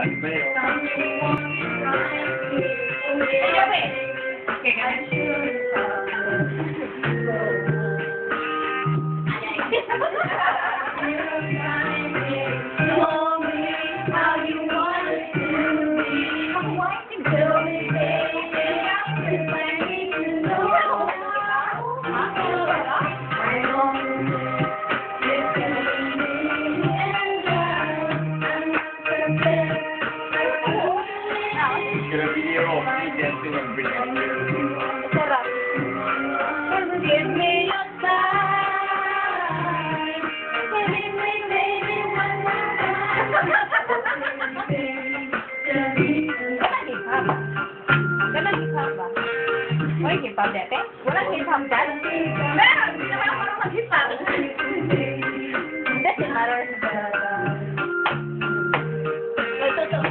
Gonna video of me dancing and bringing you. Sarap. Give me your time. Give me, baby, one more time. Ganang hip-hop ba? May hip-hop dete? Walang hip-hop dyan? Meron! Hindi naman ako mag-hip-hop. Doesn't matter. Ito.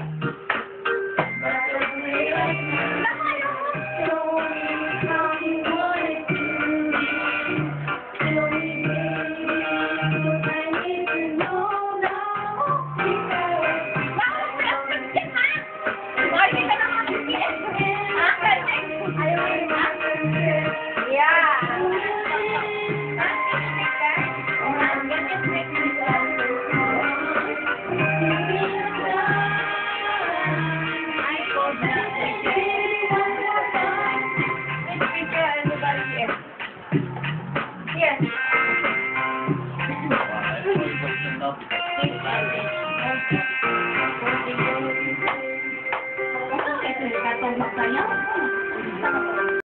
Yes.